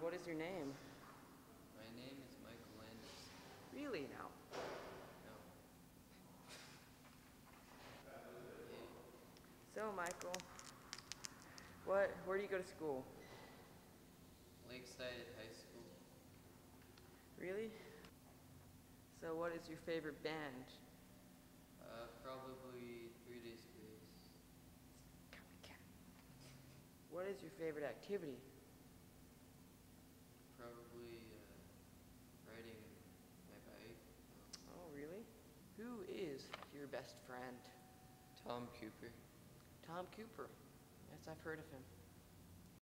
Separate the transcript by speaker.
Speaker 1: what is your name?
Speaker 2: My name is Michael Landis.
Speaker 1: Really now?
Speaker 2: No.
Speaker 1: So, Michael, where do you go to school?
Speaker 2: Lakeside High School.
Speaker 1: Really? So what is your favorite band?
Speaker 2: Probably 3 Days Grace.
Speaker 1: What is your favorite activity?
Speaker 2: Probably riding my bike.
Speaker 1: Oh, really? Who is your best friend?
Speaker 2: Tom Cooper.
Speaker 1: Tom Cooper. Yes, I've heard of him.